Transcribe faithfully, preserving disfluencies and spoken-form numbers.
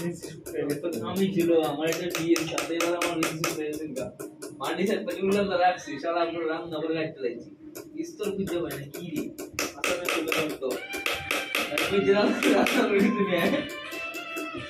আমি ছিল আমার একটা বিয়ের সাথে এবার আমার রিসিভ হয়েছে গা মাটি সাথে পাটিগুলো রাখছি সারা আমরা রান্না করে রাখতে লাগছি স্তর খুঁজে পাই না কি রে আসলে চলে গেল তো তারপরে যে রান্না করে তুমি